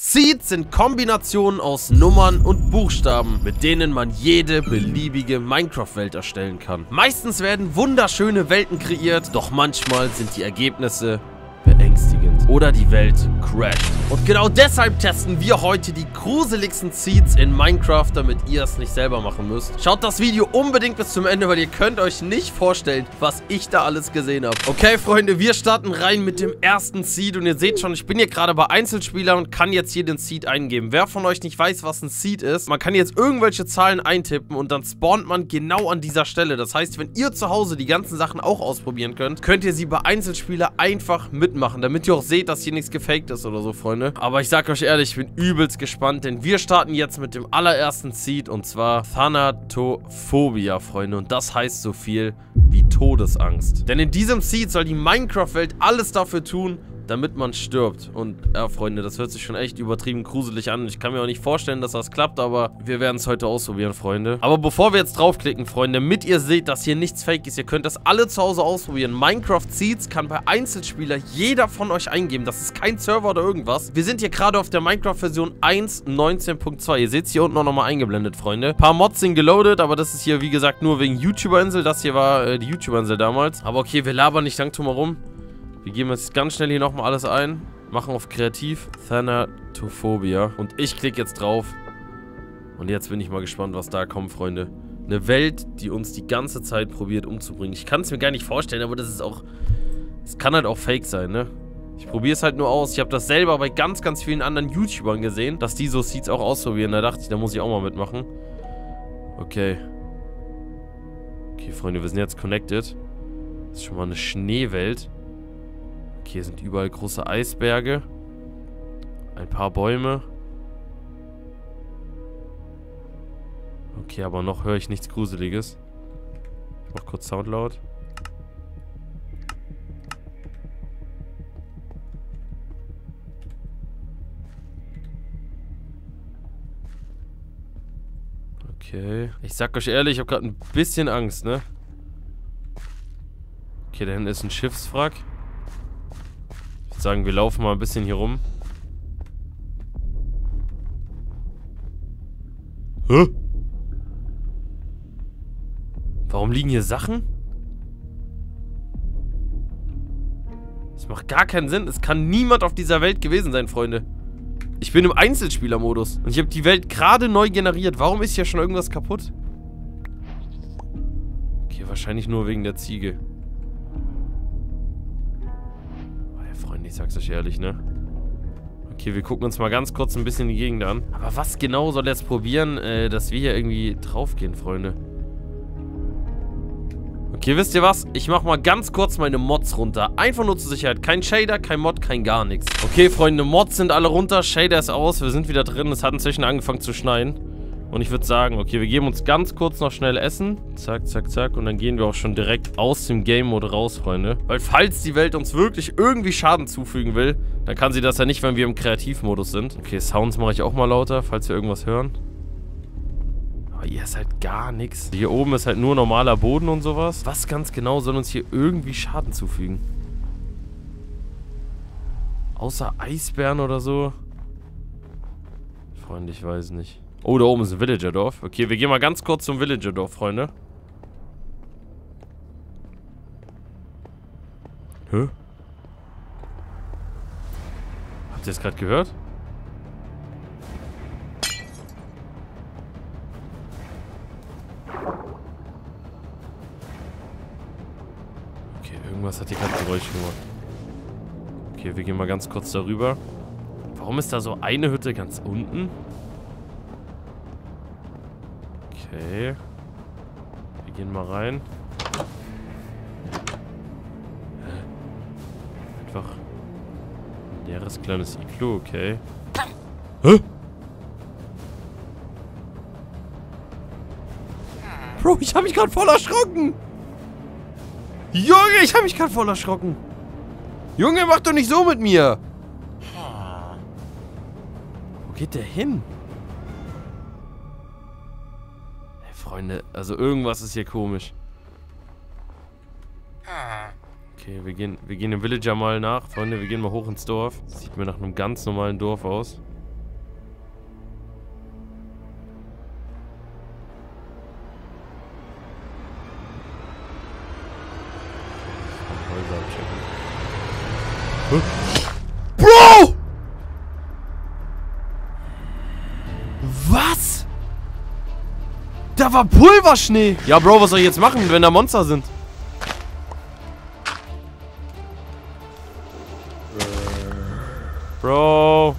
Seeds sind Kombinationen aus Nummern und Buchstaben, mit denen man jede beliebige Minecraft-Welt erstellen kann. Meistens werden wunderschöne Welten kreiert, doch manchmal sind die Ergebnisse beängstigend oder die Welt crasht. Und genau deshalb testen wir heute die gruseligsten Seeds in Minecraft, damit ihr es nicht selber machen müsst. Schaut das Video unbedingt bis zum Ende, weil ihr könnt euch nicht vorstellen, was ich da alles gesehen habe. Okay, Freunde, wir starten rein mit dem ersten Seed und ihr seht schon, ich bin hier gerade bei Einzelspielern und kann jetzt hier den Seed eingeben. Wer von euch nicht weiß, was ein Seed ist, man kann jetzt irgendwelche Zahlen eintippen und dann spawnt man genau an dieser Stelle. Das heißt, wenn ihr zu Hause die ganzen Sachen auch ausprobieren könnt, könnt ihr sie bei Einzelspieler einfach mitmachen, damit ihr auch seht, dass hier nichts gefaked ist oder so, Freunde. Aber ich sag euch ehrlich, ich bin übelst gespannt, denn wir starten jetzt mit dem allerersten Seed und zwar Thanatophobia, Freunde. Und das heißt so viel wie Todesangst. Denn in diesem Seed soll die Minecraft-Welt alles dafür tun, damit man stirbt. Und ja, Freunde, das hört sich schon echt übertrieben gruselig an. Ich kann mir auch nicht vorstellen, dass das klappt, aber wir werden es heute ausprobieren, Freunde. Aber bevor wir jetzt draufklicken, Freunde, damit ihr seht, dass hier nichts fake ist, ihr könnt das alle zu Hause ausprobieren. Minecraft Seeds kann bei Einzelspieler jeder von euch eingeben. Das ist kein Server oder irgendwas. Wir sind hier gerade auf der Minecraft-Version 1.19.2. Ihr seht es hier unten auch nochmal eingeblendet, Freunde. Ein paar Mods sind geloadet, aber das ist hier, wie gesagt, nur wegen YouTuber-Insel. Das hier war die YouTuber-Insel damals. Aber okay, wir labern nicht lang drum herum. Wir geben jetzt ganz schnell hier nochmal alles ein. Machen auf Kreativ. Thanatophobia. Und ich klicke jetzt drauf. Und jetzt bin ich mal gespannt, was da kommt, Freunde. Eine Welt, die uns die ganze Zeit probiert umzubringen. Ich kann es mir gar nicht vorstellen, aber das ist auch... Es kann halt auch fake sein, ne? Ich probiere es halt nur aus. Ich habe das selber bei ganz, ganz vielen anderen YouTubern gesehen, dass die so Seeds auch ausprobieren. Da dachte ich, da muss ich auch mal mitmachen. Okay. Okay, Freunde, wir sind jetzt connected. Das ist schon mal eine Schneewelt. Okay, hier sind überall große Eisberge. Ein paar Bäume. Okay, aber noch höre ich nichts Gruseliges. Ich mach kurz Sound laut. Okay. Ich sag euch ehrlich, ich habe gerade ein bisschen Angst, ne? Okay, da hinten ist ein Schiffswrack. Ich würde sagen, wir laufen mal ein bisschen hier rum. Hä? Warum liegen hier Sachen? Das macht gar keinen Sinn. Es kann niemand auf dieser Welt gewesen sein, Freunde. Ich bin im Einzelspielermodus. Und ich habe die Welt gerade neu generiert. Warum ist hier schon irgendwas kaputt? Okay, wahrscheinlich nur wegen der Ziege. Freunde, ich sag's euch ehrlich, ne? Okay, wir gucken uns mal ganz kurz ein bisschen die Gegend an. Aber was genau soll jetzt probieren, dass wir hier irgendwie draufgehen, Freunde? Okay, wisst ihr was? Ich mach mal ganz kurz meine Mods runter. Einfach nur zur Sicherheit. Kein Shader, kein Mod, kein gar nichts. Okay, Freunde, Mods sind alle runter. Shader ist aus. Wir sind wieder drin. Es hat inzwischen angefangen zu schneien. Und ich würde sagen, okay, wir geben uns ganz kurz noch schnell Essen. Zack, zack, zack. Und dann gehen wir auch schon direkt aus dem Game-Mode raus, Freunde. Weil falls die Welt uns wirklich irgendwie Schaden zufügen will, dann kann sie das ja nicht, wenn wir im Kreativmodus sind. Okay, Sounds mache ich auch mal lauter, falls wir irgendwas hören. Aber hier ist halt gar nichts. Hier oben ist halt nur normaler Boden und sowas. Was ganz genau soll uns hier irgendwie Schaden zufügen? Außer Eisbären oder so? Freunde, ich weiß nicht. Oh, da oben ist ein Villagerdorf. Okay, wir gehen mal ganz kurz zum Villagerdorf, Freunde. Hä? Habt ihr das gerade gehört? Okay, irgendwas hat hier gerade Geräusche gemacht. Okay, wir gehen mal ganz kurz darüber. Warum ist da so eine Hütte ganz unten? Okay. Wir gehen mal rein. Einfach ein leeres kleines Iglu, okay. Hä? Bro, ich habe mich gerade voll erschrocken. Junge, ich habe mich gerade voll erschrocken. Junge, mach doch nicht so mit mir. Wo geht der hin? Freunde, also irgendwas ist hier komisch. Okay, wir gehen dem Villager mal nach. Freunde, wir gehen mal hoch ins Dorf. Das sieht mir nach einem ganz normalen Dorf aus. Bro! Was? Da war Pulverschnee. Ja, Bro, was soll ich jetzt machen, wenn da Monster sind? Bro.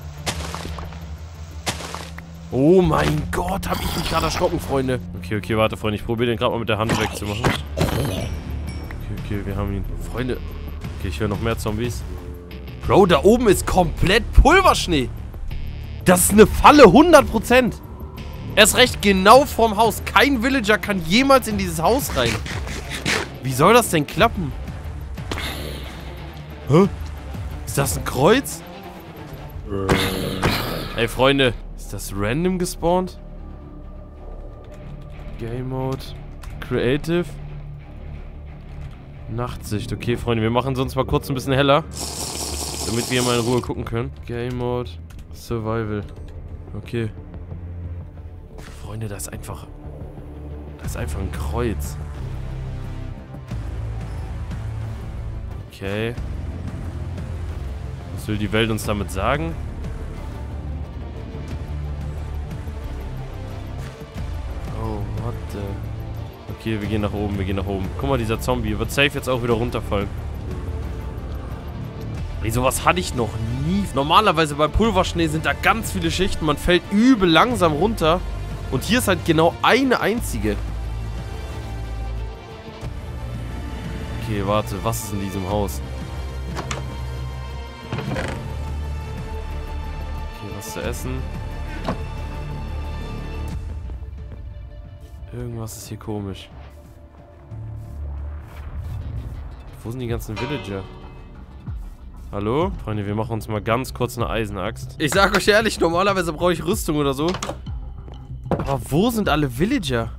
Oh mein Gott, hab ich mich gerade erschrocken, Freunde. Okay, warte, Freunde. Ich probiere den gerade mal mit der Hand wegzumachen. Okay, wir haben ihn. Freunde. Okay, ich höre noch mehr Zombies. Bro, da oben ist komplett Pulverschnee. Das ist eine Falle, 100%. Erst recht genau vorm Haus. Kein Villager kann jemals in dieses Haus rein. Wie soll das denn klappen? Hä? Ist das ein Kreuz? Ey, Freunde. Ist das random gespawnt? Game Mode. Creative. Nachtsicht. Okay, Freunde, wir machen es uns mal kurz ein bisschen heller. Damit wir mal in Ruhe gucken können. Game Mode. Survival. Okay. Freunde, das ist einfach ein Kreuz. Okay. Was will die Welt uns damit sagen? Oh, what the... Okay, wir gehen nach oben, Guck mal, dieser Zombie wird safe jetzt auch wieder runterfallen. Ey, sowas hatte ich noch nie. Normalerweise bei Pulverschnee sind da ganz viele Schichten. Man fällt übel langsam runter. Und hier ist halt genau eine einzige. Okay, warte. Was ist in diesem Haus? Okay, was zu essen. Irgendwas ist hier komisch. Wo sind die ganzen Villager? Hallo? Freunde, wir machen uns mal ganz kurz eine Eisenaxt. Ich sag euch ehrlich, normalerweise brauche ich Rüstung oder so. Aber wo sind alle Villager?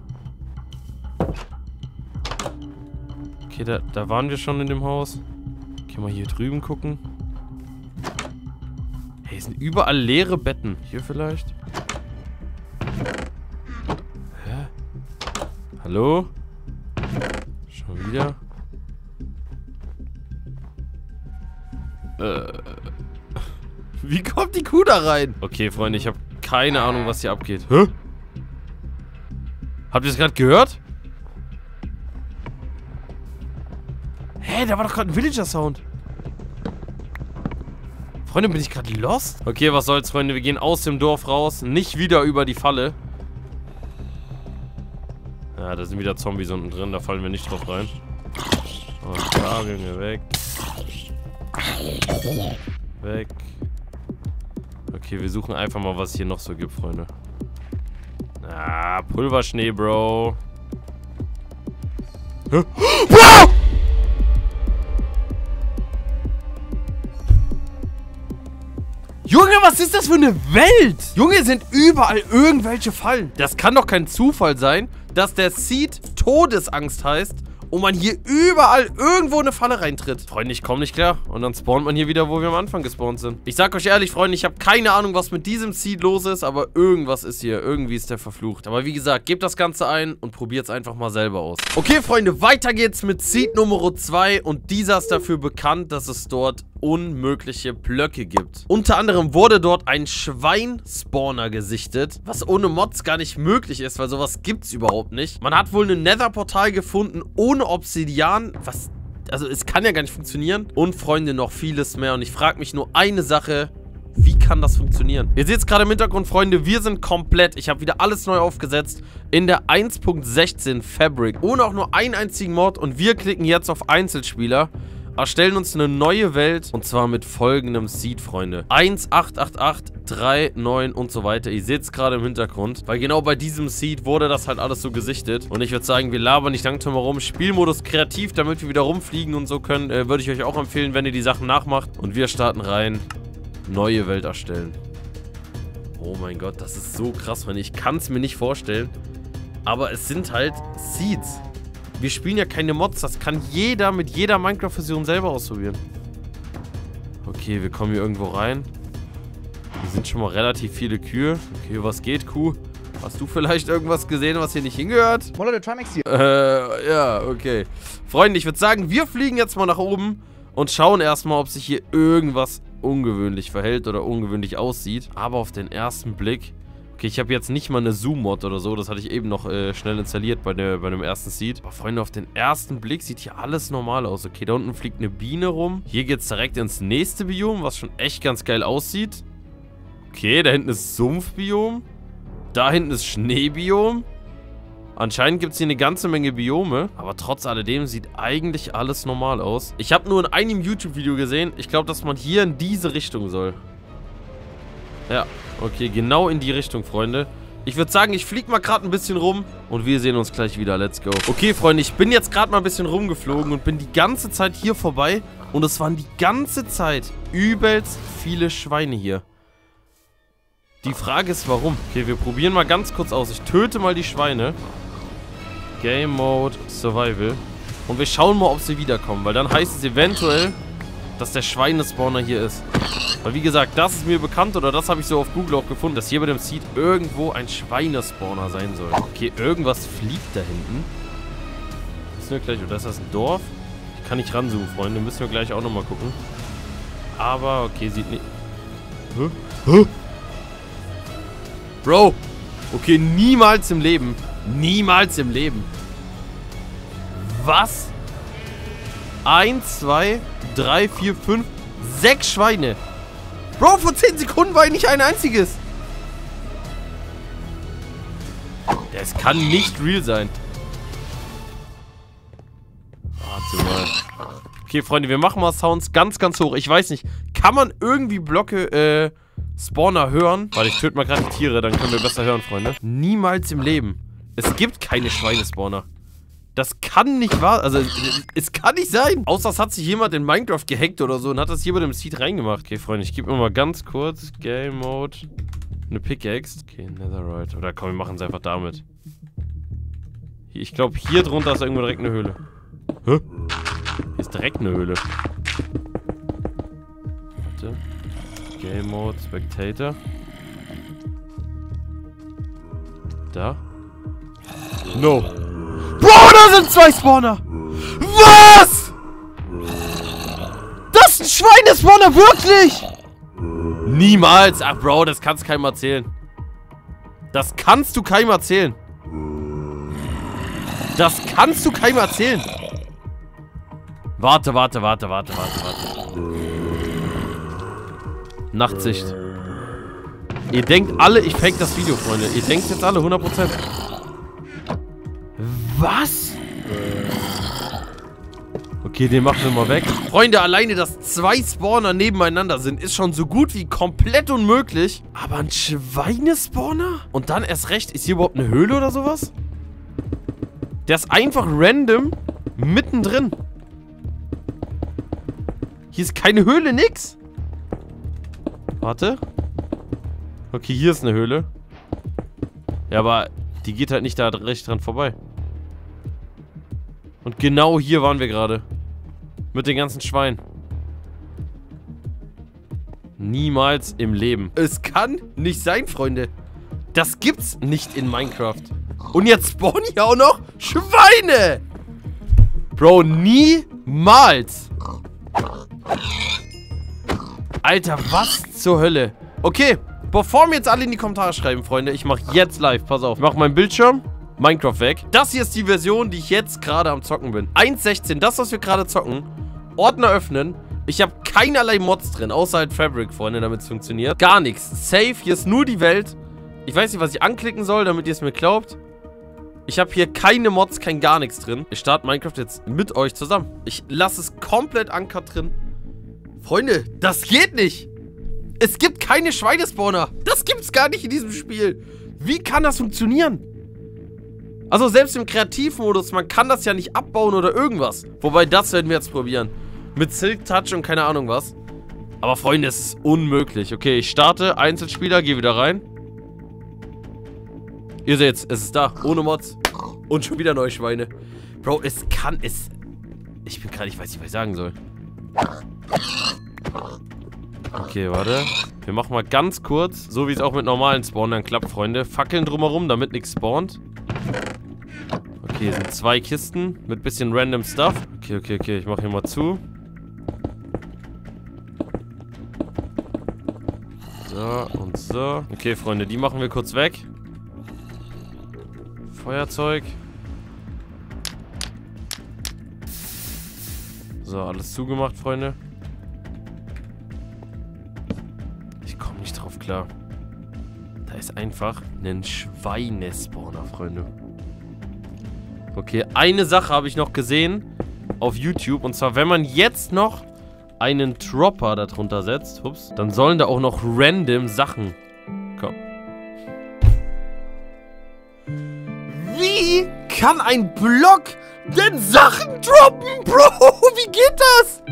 Okay, da waren wir schon in dem Haus. Okay, mal hier drüben gucken. Hey, es sind überall leere Betten. Hier vielleicht? Hä? Hallo? Schon wieder? Wie kommt die Kuh da rein? Okay, Freunde, ich habe keine Ahnung, was hier abgeht. Hä? Habt ihr es gerade gehört? Hä, da war doch gerade ein Villager-Sound. Freunde, bin ich gerade lost? Okay, was soll's, Freunde. Wir gehen aus dem Dorf raus. Nicht wieder über die Falle. Ja, da sind wieder Zombies unten drin. Da fallen wir nicht drauf rein. Und da gehen wir weg. Weg. Okay, wir suchen einfach mal, was es hier noch so gibt, Freunde. Ah, Pulverschnee, Bro. Hä? Bro! Junge, was ist das für eine Welt? Junge, sind überall irgendwelche Fallen. Das kann doch kein Zufall sein, dass der Seed Todesangst heißt und man hier überall irgendwo eine Falle reintritt. Freunde, ich komme nicht klar. Und dann spawnt man hier wieder, wo wir am Anfang gespawnt sind. Ich sag euch ehrlich, Freunde, ich habe keine Ahnung, was mit diesem Seed los ist, aber irgendwas ist hier. Irgendwie ist der verflucht. Aber wie gesagt, gebt das Ganze ein und probiert es einfach mal selber aus. Okay, Freunde, weiter geht's mit Seed Nummer 2 und dieser ist dafür bekannt, dass es dort unmögliche Blöcke gibt. Unter anderem wurde dort ein Schwein-Spawner gesichtet, was ohne Mods gar nicht möglich ist, weil sowas gibt's überhaupt nicht. Man hat wohl ein Nether-Portal gefunden ohne Obsidian, was, also es kann ja gar nicht funktionieren. Und Freunde, noch vieles mehr und ich frage mich nur eine Sache: Wie kann das funktionieren? Ihr seht es gerade im Hintergrund, Freunde, wir sind komplett, ich habe wieder alles neu aufgesetzt, in der 1.16 Fabric, ohne auch nur einen einzigen Mod und wir klicken jetzt auf Einzelspieler, erstellen uns eine neue Welt und zwar mit folgendem Seed, Freunde. 18883 und so weiter. Ihr seht es gerade im Hintergrund, weil genau bei diesem Seed wurde das halt alles so gesichtet. Und ich würde sagen, wir labern nicht lang drum herum. Spielmodus kreativ, damit wir wieder rumfliegen und so können, würde ich euch auch empfehlen, wenn ihr die Sachen nachmacht. Und wir starten rein. Neue Welt erstellen. Oh mein Gott, das ist so krass, Freunde. Ich kann es mir nicht vorstellen. Aber es sind halt Seeds. Wir spielen ja keine Mods, das kann jeder mit jeder Minecraft-Version selber ausprobieren. Okay, wir kommen hier irgendwo rein. Hier sind schon mal relativ viele Kühe. Okay, was geht, Kuh? Hast du vielleicht irgendwas gesehen, was hier nicht hingehört? Mola, der Trimax hier. Ja, okay. Freunde, ich würde sagen, wir fliegen jetzt mal nach oben und schauen erstmal, ob sich hier irgendwas ungewöhnlich verhält oder ungewöhnlich aussieht. Aber auf den ersten Blick... Okay, ich habe jetzt nicht mal eine Zoom-Mod oder so. Das hatte ich eben noch schnell installiert bei dem ersten Seed. Aber Freunde, auf den ersten Blick sieht hier alles normal aus. Okay, da unten fliegt eine Biene rum. Hier geht es direkt ins nächste Biom, was schon echt ganz geil aussieht. Okay, da hinten ist Sumpfbiom. Da hinten ist Schneebiom. Anscheinend gibt es hier eine ganze Menge Biome. Aber trotz alledem sieht eigentlich alles normal aus. Ich habe nur in einem YouTube-Video gesehen, ich glaube, dass man hier in diese Richtung soll. Ja, okay, genau in die Richtung, Freunde. Ich würde sagen, ich fliege mal gerade ein bisschen rum und wir sehen uns gleich wieder. Let's go. Okay, Freunde, ich bin jetzt gerade mal ein bisschen rumgeflogen und bin die ganze Zeit hier vorbei. Und es waren die ganze Zeit übelst viele Schweine hier. Die Frage ist, warum? Okay, wir probieren mal ganz kurz aus. Ich töte mal die Schweine. Game Mode Survival. Und wir schauen mal, ob sie wiederkommen. Weil dann heißt es eventuell, dass der Schweinespawner hier ist. Weil wie gesagt, das ist mir bekannt oder das habe ich so auf Google auch gefunden, dass hier bei dem Seed irgendwo ein Schweinespawner sein soll. Okay, irgendwas fliegt da hinten. Müssen wir gleich, oder ist das ein Dorf? Ich kann nicht ranzoomen, Freunde. Müssen wir gleich auch nochmal gucken. Aber, okay, sieht nicht... Hä? Hä? Bro! Okay, niemals im Leben. Niemals im Leben. Was? 1, 2, 3, 4, 5, 6 Schweine. Bro, vor 10 Sekunden war nicht ein einziges. Das kann nicht real sein. Warte mal. Okay, Freunde, wir machen mal Sounds ganz, ganz hoch. Ich weiß nicht, kann man irgendwie Blöcke, Spawner hören? Warte, ich töte mal gerade die Tiere, dann können wir besser hören, Freunde. Niemals im Leben. Es gibt keine Schweinespawner. Das kann nicht wahr... Also, es kann nicht sein. Außer es hat sich jemand in Minecraft gehackt oder so und hat das hier bei dem Seed reingemacht. Okay, Freunde, ich gebe mir mal ganz kurz Game Mode eine Pickaxe. Okay, Netherite. Oder komm, wir machen es einfach damit. Ich glaube, hier drunter ist irgendwo direkt eine Höhle. Hä? Hier ist direkt eine Höhle. Warte. Game Mode, Spectator. Da. No. Bro, da sind 2 Spawner! Was? Das ist ein Schweinespawner, wirklich? Niemals. Ach, Bro, das kannst du keinem erzählen. Das kannst du keinem erzählen. Das kannst du keinem erzählen. Warte. Nachtsicht. Ihr denkt alle, ich fake das Video, Freunde. Ihr denkt jetzt alle 100%. Was? Okay, den machen wir mal weg. Freunde, alleine, dass 2 Spawner nebeneinander sind, ist schon so gut wie komplett unmöglich. Aber ein Schweinespawner? Und dann erst recht, ist hier überhaupt eine Höhle oder sowas? Der ist einfach random mittendrin. Hier ist keine Höhle, nix. Warte. Okay, hier ist eine Höhle. Ja, aber die geht halt nicht da recht dran vorbei. Und genau hier waren wir gerade. Mit den ganzen Schweinen. Niemals im Leben. Es kann nicht sein, Freunde. Das gibt's nicht in Minecraft. Und jetzt spawnen hier auch noch Schweine. Bro, niemals. Alter, was zur Hölle? Okay, bevor mir jetzt alle in die Kommentare schreiben, Freunde, ich mache jetzt live, pass auf. Ich mache meinen Bildschirm, Minecraft weg. Das hier ist die Version, die ich jetzt gerade am Zocken bin. 1.16, das, was wir gerade zocken. Ordner öffnen. Ich habe keinerlei Mods drin, außer halt Fabric, Freunde, damit es funktioniert. Gar nichts. Safe, hier ist nur die Welt. Ich weiß nicht, was ich anklicken soll, damit ihr es mir glaubt. Ich habe hier keine Mods, kein gar nichts drin. Ich starte Minecraft jetzt mit euch zusammen. Ich lasse es komplett uncut drin. Freunde, das geht nicht. Es gibt keine Schweinespawner. Das gibt's gar nicht in diesem Spiel. Wie kann das funktionieren? Also selbst im Kreativmodus, man kann das ja nicht abbauen oder irgendwas. Wobei, das werden wir jetzt probieren. Mit Silk Touch und keine Ahnung was. Aber Freunde, es ist unmöglich. Okay, ich starte, Einzelspieler, gehe wieder rein. Ihr seht's, es ist da, ohne Mods. Und schon wieder neue Schweine. Bro, es kann, ich bin gerade, ich weiß nicht, was ich sagen soll. Okay, warte. Wir machen mal ganz kurz, so wie es auch mit normalen Spawnern klappt, Freunde. Fackeln drumherum, damit nichts spawnt. Okay, hier sind 2 Kisten mit bisschen random Stuff. Okay, ich mache hier mal zu. So und so. Okay, Freunde, die machen wir kurz weg. Feuerzeug. So, alles zugemacht, Freunde. Ich komme nicht drauf klar. Da ist einfach ein Schweinespawner, Freunde. Okay, eine Sache habe ich noch gesehen auf YouTube. Und zwar, wenn man jetzt noch einen Dropper darunter setzt, ups, dann sollen da auch noch random Sachen kommen. Wie kann ein Block denn Sachen droppen, Bro? Wie geht das?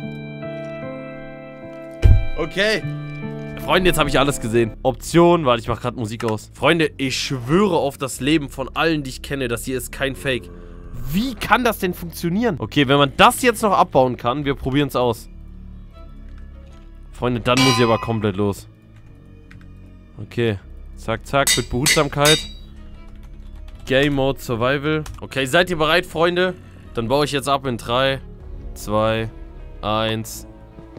Okay. Freunde, jetzt habe ich alles gesehen. Option, warte, ich mache gerade Musik aus. Freunde, ich schwöre auf das Leben von allen, die ich kenne, das hier ist kein Fake. Wie kann das denn funktionieren? Okay, wenn man das jetzt noch abbauen kann, wir probieren es aus. Freunde, dann muss ich aber komplett los. Okay. Zack, zack, mit Behutsamkeit. Game Mode Survival. Okay, seid ihr bereit, Freunde? Dann baue ich jetzt ab in 3, 2, 1.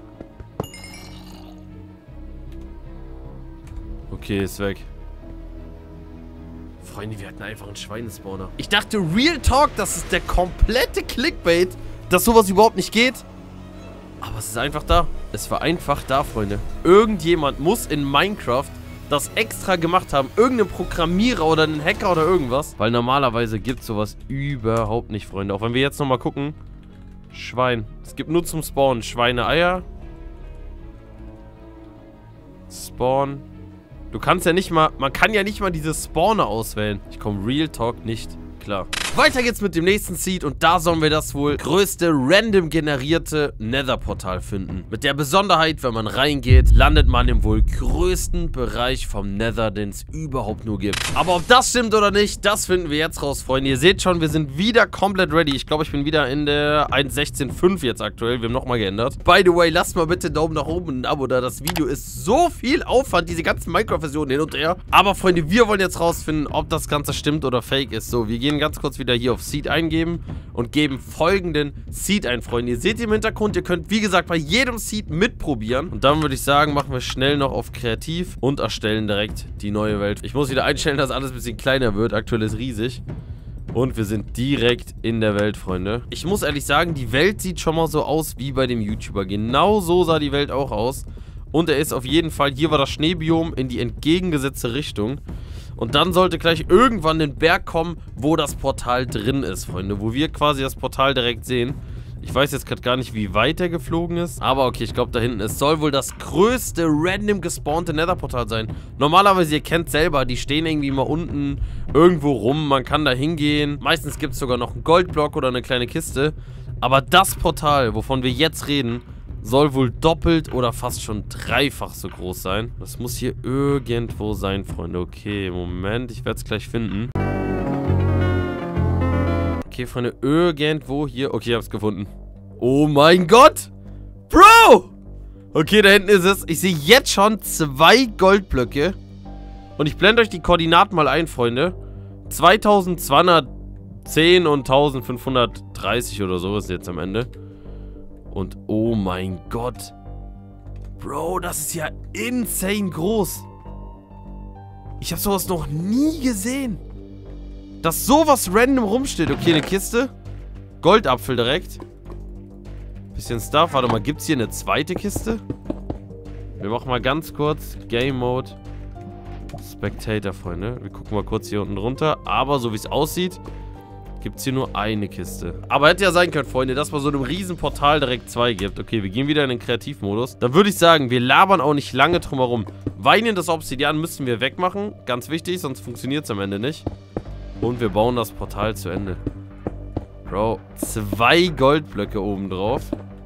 Okay, ist weg. Freunde, wir hatten einfach einen Schweinespawner. Ich dachte, Real Talk, das ist der komplette Clickbait, dass sowas überhaupt nicht geht. Aber es ist einfach da. Es war einfach da, Freunde. Irgendjemand muss in Minecraft das extra gemacht haben. Irgendein Programmierer oder ein Hacker oder irgendwas. Weil normalerweise gibt es sowas überhaupt nicht, Freunde. Auch wenn wir jetzt nochmal gucken. Schwein. Es gibt nur zum Spawnen Schweine-Eier. Spawn. Du kannst ja nicht mal, man kann ja nicht mal diese Spawner auswählen. Ich komme Real Talk nicht klar. Weiter geht's mit dem nächsten Seed und da sollen wir das wohl größte random generierte Nether-Portal finden. Mit der Besonderheit, wenn man reingeht, landet man im wohl größten Bereich vom Nether, den es überhaupt nur gibt. Aber ob das stimmt oder nicht, das finden wir jetzt raus, Freunde. Ihr seht schon, wir sind wieder komplett ready. Ich glaube, ich bin wieder in der 1.16.5 jetzt aktuell. Wir haben nochmal geändert. By the way, lasst mal bitte einen Daumen nach oben und ein Abo da. Das Video ist so viel Aufwand, diese ganzen Minecraft-Versionen hin und her. Aber Freunde, wir wollen jetzt rausfinden, ob das Ganze stimmt oder fake ist. So, wir gehen ganz kurz wieder hier auf Seed eingeben und geben folgenden Seed ein, Freunde. Ihr seht im Hintergrund, ihr könnt wie gesagt bei jedem Seed mitprobieren. Und dann würde ich sagen, machen wir schnell noch auf Kreativ und erstellen direkt die neue Welt. Ich muss wieder einstellen, dass alles ein bisschen kleiner wird. Aktuell ist riesig. Und wir sind direkt in der Welt, Freunde. Ich muss ehrlich sagen, die Welt sieht schon mal so aus wie bei dem YouTuber. Genau so sah die Welt auch aus. Und er ist auf jeden Fall, hier war das Schneebiom in die entgegengesetzte Richtung. Und dann sollte gleich irgendwann ein Berg kommen, wo das Portal drin ist, Freunde. Wo wir quasi das Portal direkt sehen. Ich weiß jetzt gerade gar nicht, wie weit er geflogen ist. Aber okay, ich glaube da hinten. Es soll wohl das größte random gespawnte Nether-Portal sein. Normalerweise, ihr kennt selber, die stehen irgendwie mal unten irgendwo rum. Man kann da hingehen. Meistens gibt es sogar noch einen Goldblock oder eine kleine Kiste. Aber das Portal, wovon wir jetzt reden, soll wohl doppelt oder fast schon dreifach so groß sein. Das muss hier irgendwo sein, Freunde. Okay, Moment. Ich werde es gleich finden. Okay, Freunde. Irgendwo hier. Okay, ich habe es gefunden. Oh mein Gott! Bro! Okay, da hinten ist es. Ich sehe jetzt schon 2 Goldblöcke. Und ich blende euch die Koordinaten mal ein, Freunde. 2210 und 1530 oder so ist jetzt am Ende. Und oh mein Gott. Bro, das ist ja insane groß. Ich habe sowas noch nie gesehen. Dass sowas random rumsteht. Okay, eine Kiste. Goldapfel direkt. Bisschen Stuff. Warte mal, gibt es hier eine zweite Kiste? Wir machen mal ganz kurz Game Mode Spectator, Freunde. Wir gucken mal kurz hier unten drunter. Aber so wie es aussieht, gibt es hier nur eine Kiste. Aber hätte ja sein können, Freunde, dass bei so einem riesen Portal direkt 2 gibt. Okay, wir gehen wieder in den Kreativmodus. Dann würde ich sagen, wir labern auch nicht lange drum herum. Weinendes Obsidian müssen wir wegmachen. Ganz wichtig, sonst funktioniert es am Ende nicht. Und wir bauen das Portal zu Ende. Bro, 2 Goldblöcke oben drauf.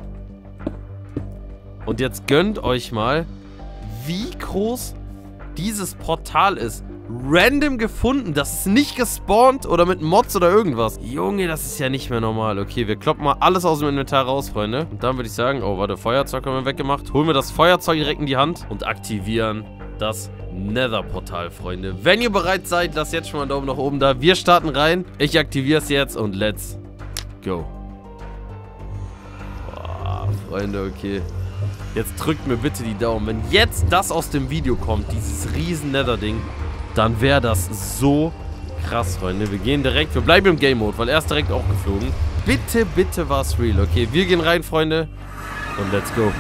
Und jetzt gönnt euch mal, wie groß dieses Portal ist. Random gefunden. Das ist nicht gespawnt oder mit Mods oder irgendwas. Junge, das ist ja nicht mehr normal. Okay, wir kloppen mal alles aus dem Inventar raus, Freunde. Und dann würde ich sagen, oh, warte, Feuerzeug haben wir weggemacht. Holen wir das Feuerzeug direkt in die Hand und aktivieren das Nether-Portal, Freunde. Wenn ihr bereit seid, lasst jetzt schon mal einen Daumen nach oben da. Wir starten rein. Ich aktiviere es jetzt und let's go. Boah, Freunde, okay. Jetzt drückt mir bitte die Daumen. Wenn jetzt das aus dem Video kommt, dieses riesen Nether-Ding, dann wäre das so krass, Freunde. Wir gehen direkt, wir bleiben im Game-Mode, weil er ist direkt auch geflogen. Bitte, bitte war es real. Okay, wir gehen rein, Freunde. Und let's go.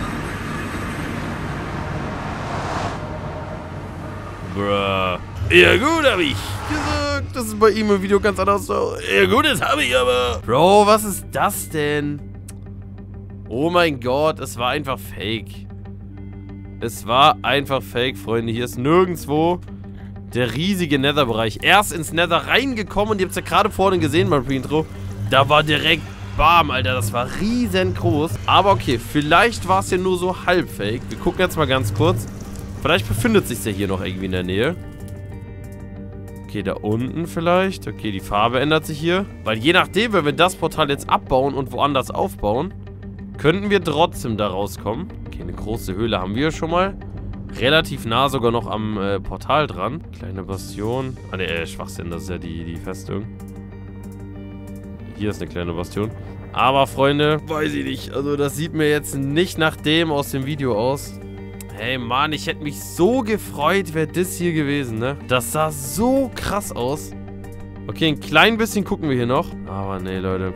Bruh. Ja gut, hab ich gesagt. Das ist bei ihm im Video ganz anders so. Ja gut, das habe ich aber. Bro, was ist das denn? Oh mein Gott, es war einfach fake. Es war einfach fake, Freunde. Hier ist nirgendwo der riesige Nether-Bereich. Erst ins Nether reingekommen und ihr habt es ja gerade vorhin gesehen beim Pre-Intro. Da war direkt bam, Alter. Das war riesengroß. Aber okay, vielleicht war es ja nur so halb fake. Wir gucken jetzt mal ganz kurz. Vielleicht befindet sich ja hier noch irgendwie in der Nähe. Okay, da unten vielleicht. Okay, die Farbe ändert sich hier. Weil je nachdem, wenn wir das Portal jetzt abbauen und woanders aufbauen, könnten wir trotzdem da rauskommen. Okay, eine große Höhle haben wir schon mal. Relativ nah sogar noch am Portal dran. Kleine Bastion. Ah, ne, Schwachsinn, das ist ja die Festung. Hier ist eine kleine Bastion. Aber, Freunde, weiß ich nicht. Also, das sieht mir jetzt nicht nach dem aus dem Video aus. Hey, Mann, ich hätte mich so gefreut, wäre das hier gewesen, ne? Das sah so krass aus. Okay, ein klein bisschen gucken wir hier noch. Aber nee, Leute.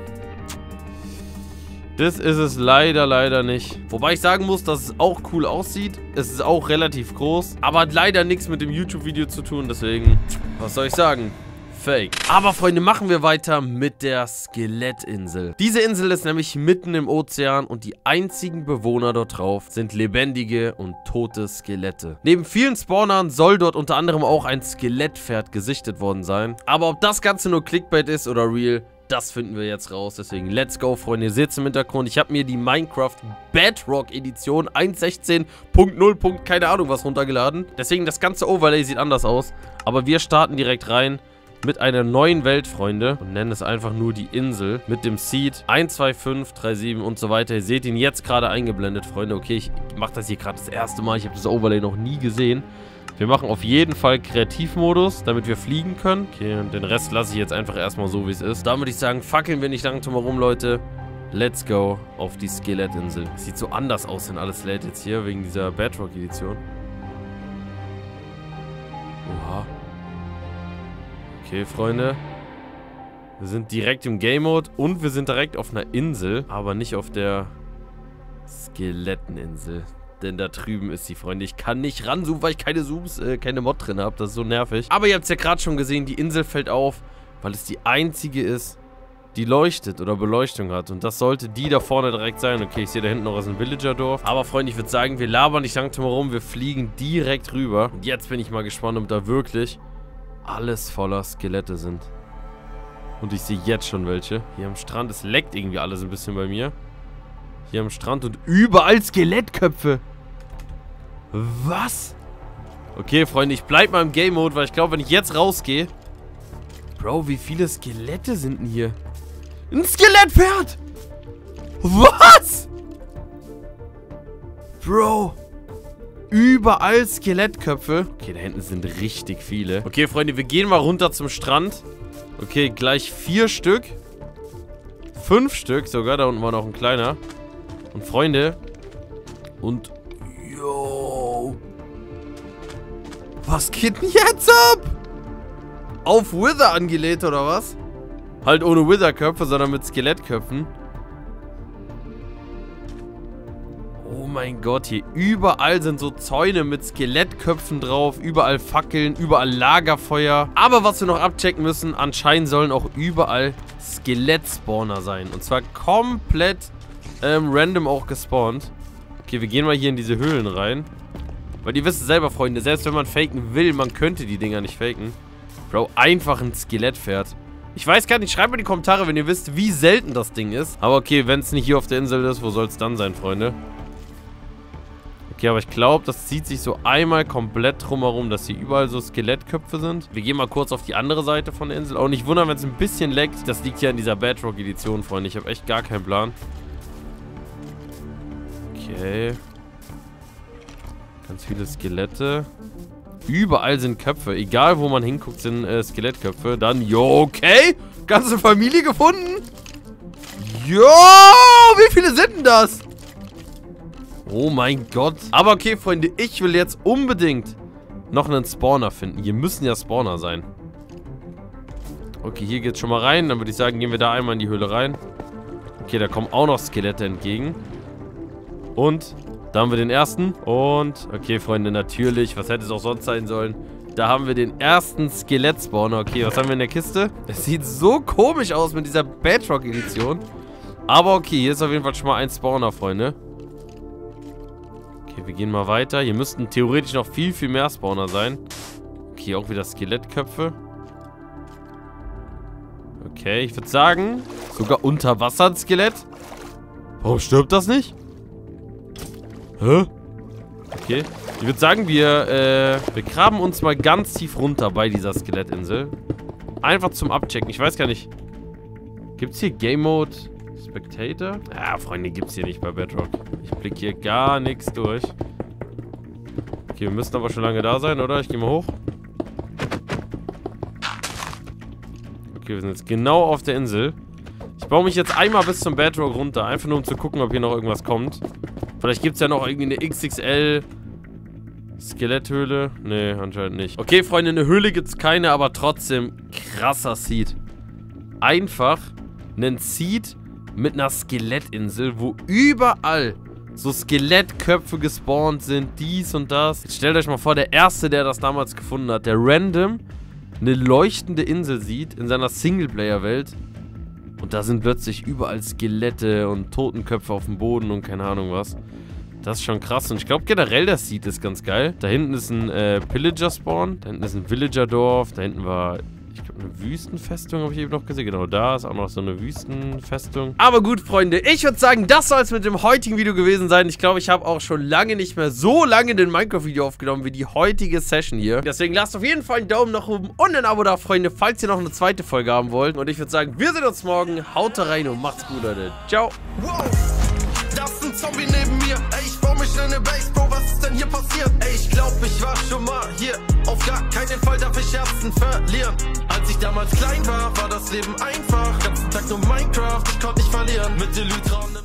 Das ist es leider nicht. Wobei ich sagen muss, dass es auch cool aussieht. Es ist auch relativ groß. Aber hat leider nichts mit dem YouTube-Video zu tun. Deswegen, was soll ich sagen? Fake. Aber, Freunde, machen wir weiter mit der Skelettinsel. Diese Insel ist nämlich mitten im Ozean und die einzigen Bewohner dort drauf sind lebendige und tote Skelette. Neben vielen Spawnern soll dort unter anderem auch ein Skelettpferd gesichtet worden sein. Aber ob das Ganze nur Clickbait ist oder real, das finden wir jetzt raus. Deswegen, let's go, Freunde. Ihr seht es im Hintergrund. Ich habe mir die Minecraft Bedrock Edition 1.16.0. keine Ahnung was runtergeladen. Deswegen, das ganze Overlay sieht anders aus. Aber wir starten direkt rein mit einer neuen Welt, Freunde. Und nennen es einfach nur die Insel. Mit dem Seed 12537 und so weiter. Ihr seht ihn jetzt gerade eingeblendet, Freunde. Okay, ich mache das hier gerade das erste Mal. Ich habe das Overlay noch nie gesehen. Wir machen auf jeden Fall Kreativmodus, damit wir fliegen können. Okay, und den Rest lasse ich jetzt einfach erstmal so, wie es ist. Da würde ich sagen, fackeln wir nicht lang drum herum, Leute. Let's go auf die Skelettinsel. Sieht so anders aus, wenn alles lädt jetzt hier, wegen dieser Bedrock-Edition. Oha. Okay, Freunde. Wir sind direkt im Game-Mode und wir sind direkt auf einer Insel, aber nicht auf der Skeletteninsel. Denn da drüben ist sie, Freunde. Ich kann nicht ranzoomen, weil ich keine Mod drin habe. Das ist so nervig. Aber ihr habt es ja gerade schon gesehen, die Insel fällt auf, weil es die einzige ist, die leuchtet oder Beleuchtung hat. Und das sollte die da vorne direkt sein. Okay, ich sehe da hinten noch was ein Villagerdorf. Aber, Freunde, ich würde sagen, wir labern nicht lang drum herum. Wir fliegen direkt rüber. Und jetzt bin ich mal gespannt, ob da wirklich alles voller Skelette sind. Und ich sehe jetzt schon welche. Hier am Strand, es leckt irgendwie alles ein bisschen bei mir. Hier am Strand und überall Skelettköpfe. Was? Okay, Freunde, ich bleib mal im Game-Mode, weil ich glaube, wenn ich jetzt rausgehe... Bro, wie viele Skelette sind denn hier? Ein Skelettpferd! Was? Bro. Überall Skelettköpfe. Okay, da hinten sind richtig viele. Okay, Freunde, wir gehen mal runter zum Strand. Okay, gleich 4 Stück. 5 Stück sogar. Da unten war noch ein kleiner. Und Freunde. Und... Yo. Was geht denn jetzt ab? Auf Wither angelehnt, oder was? Halt ohne Wither-Köpfe, sondern mit Skelettköpfen. Oh mein Gott, hier überall sind so Zäune mit Skelettköpfen drauf. Überall Fackeln, überall Lagerfeuer. Aber was wir noch abchecken müssen, anscheinend sollen auch überall Skelettspawner sein. Und zwar komplett random auch gespawnt. Okay, wir gehen mal hier in diese Höhlen rein. Weil ihr wisst selber, Freunde, selbst wenn man faken will, man könnte die Dinger nicht faken. Bro, einfach ein Skelettpferd. Ich weiß gar nicht, schreibt mir in die Kommentare, wenn ihr wisst, wie selten das Ding ist. Aber okay, wenn es nicht hier auf der Insel ist, wo soll es dann sein, Freunde? Okay, aber ich glaube, das zieht sich so einmal komplett drumherum, dass hier überall so Skelettköpfe sind. Wir gehen mal kurz auf die andere Seite von der Insel. Auch nicht wundern, wenn es ein bisschen leckt. Das liegt ja in dieser Bedrock-Edition, Freunde. Ich habe echt gar keinen Plan. Okay. Ganz viele Skelette. Überall sind Köpfe. Egal, wo man hinguckt, sind Skelettköpfe. Dann, jo, okay. Ganze Familie gefunden. Jo, wie viele sind denn das? Oh mein Gott. Aber okay, Freunde, ich will jetzt unbedingt noch einen Spawner finden. Hier müssen ja Spawner sein. Okay, hier geht's schon mal rein. Dann würde ich sagen, gehen wir da einmal in die Höhle rein. Okay, da kommen auch noch Skelette entgegen. Und da haben wir den ersten. Und, okay, Freunde, natürlich. Was hätte es auch sonst sein sollen? Da haben wir den ersten Skelett-Spawner. Okay, was haben wir in der Kiste? Es sieht so komisch aus mit dieser Bedrock-Edition. Aber okay, hier ist auf jeden Fall schon mal ein Spawner, Freunde. Okay, wir gehen mal weiter. Hier müssten theoretisch noch viel, viel mehr Spawner sein. Okay, auch wieder Skelettköpfe. Okay, ich würde sagen, sogar unter Wasser ein Skelett. Warum stirbt das nicht? Hä? Okay. Ich würde sagen, wir graben uns mal ganz tief runter bei dieser Skelettinsel. Einfach zum Abchecken. Ich weiß gar nicht. Gibt es hier Game Mode Spectator? Ja, Freunde, gibt es hier nicht bei Bedrock. Ich blicke hier gar nichts durch. Okay, wir müssen aber schon lange da sein, oder? Ich gehe mal hoch. Okay, wir sind jetzt genau auf der Insel. Ich baue mich jetzt einmal bis zum Bedrock runter. Einfach nur, um zu gucken, ob hier noch irgendwas kommt. Vielleicht gibt es ja noch irgendwie eine XXL Skeletthöhle. Nee, anscheinend nicht. Okay, Freunde, eine Höhle gibt es keine, aber trotzdem krasser Seed. Einfach einen Seed mit einer Skelettinsel, wo überall so Skelettköpfe gespawnt sind, dies und das. Jetzt stellt euch mal vor, der Erste, der das damals gefunden hat, der random eine leuchtende Insel sieht in seiner Singleplayer-Welt. Und da sind plötzlich überall Skelette und Totenköpfe auf dem Boden und keine Ahnung was. Das ist schon krass. Und ich glaube generell, das Seed ist ganz geil. Da hinten ist ein Pillager-Spawn. Da hinten ist ein Villager-Dorf. Da hinten war, ich glaube, eine Wüstenfestung, habe ich eben noch gesehen. Genau, da ist auch noch so eine Wüstenfestung. Aber gut, Freunde, ich würde sagen, das soll es mit dem heutigen Video gewesen sein. Ich glaube, ich habe auch schon lange nicht mehr so lange den Minecraft-Video aufgenommen wie die heutige Session hier. Deswegen lasst auf jeden Fall einen Daumen nach oben und ein Abo da, Freunde, falls ihr noch eine zweite Folge haben wollt. Und ich würde sagen, wir sehen uns morgen. Haut rein und macht's gut, Leute. Ciao. Wow, das ist ein Zombie neben mir. Ey, ich baue mich in eine Base, Bro, was ist denn hier passiert? Ey, ich glaub, ich war schon mal hier. Auf gar keinen Fall darf ich Herzen verlieren. Als ich damals klein war, war das Leben einfach. Ganzen Tag nur Minecraft, ich konnte nicht verlieren. Mit Elytra und